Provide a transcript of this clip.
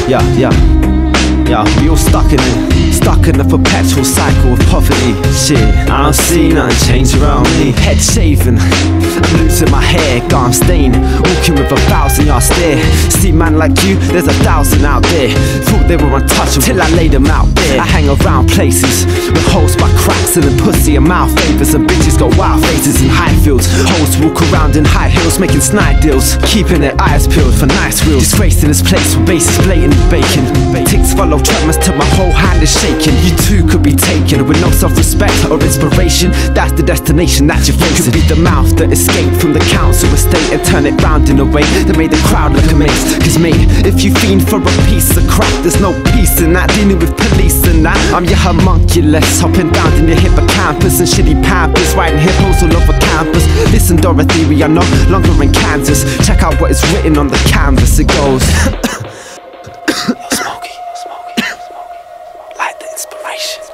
Yeah, we all stuck in the perpetual cycle of poverty. Shit, I don't see nothing change around me. Head shaven, I'm losing my hair, God I'm stained, walking with 1,000-yard stare. See man like you, there's 1,000 out there. Thought they were untouchable till I laid them out there. I hang around places with holes by cracks and the pussy and mouth favors, and bitches got wild faces in high fields. Hoes walk around in high heels making snide deals, keeping their eyes peeled for nice wheels. Disgraced in this place with bases blatantly baking. Ticks follow tremors till my whole hand is shaking. You too could be taken with no self-respect or inspiration. That's the destination that you're facing. Could be the mouth that escaped from the council estate and turn it round in a way that made the crowd look amazed. Cause mate, if you fiend for a piece of crap, there's no peace in that. Dealing with police and that, I'm your homunculus, hopping down in your hippocampus and shitty pampers, writing hippos all over campus. Listen Dorothy, we are no longer in Kansas. Check out what is written on the canvas. It goes Smokey, light the inspiration.